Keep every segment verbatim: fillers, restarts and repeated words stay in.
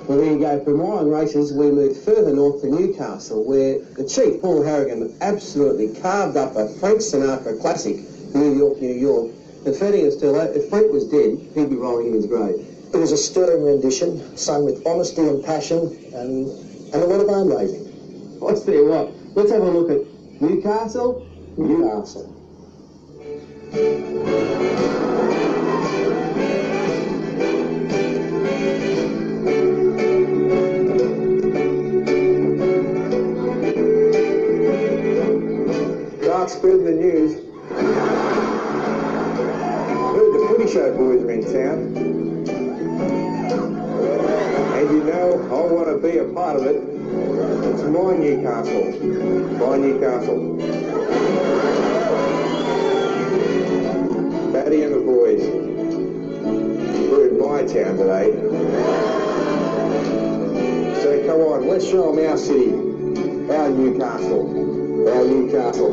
Well, there you go. From Ryan Races, we moved further north to Newcastle, where the chief, Paul Harragon, absolutely carved up a Frank Sinatra classic, New York, New York, and feeding us till if Frank was dead, he'd be rolling in his grave. It was a stirring rendition, sung with honesty and passion, and, and a lot of arm raising. I'll tell you what, let's have a look at Newcastle, Newcastle. Start spreading the news. Heard the Footy Show boys are in town. And you know, I want to be a part of it. It's my Newcastle. My Newcastle. Paddy and the boys. We're in my town today. So come on, let's show them our city. Our Newcastle. Our Newcastle.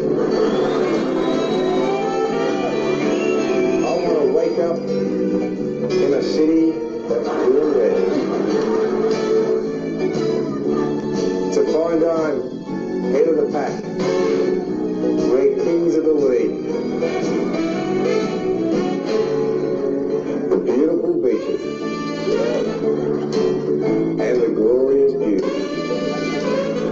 I want to wake up in a city that's blue and red. To find I'm head of the pack. We're kings of the league. The beautiful beaches. And the glorious beauty.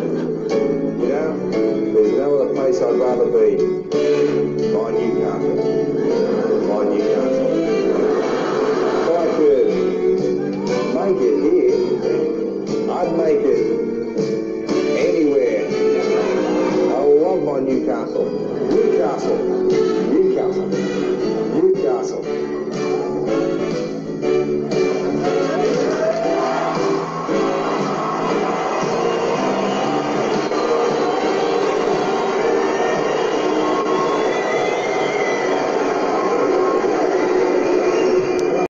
You know, there's no other place I'd rather be. My Newcastle.